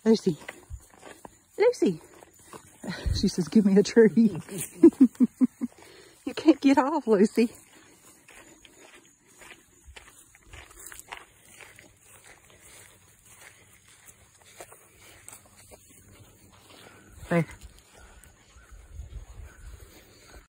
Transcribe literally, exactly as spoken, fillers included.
Lucy. Lucy. She says, give me a tree. You can't get off, Lucy. There.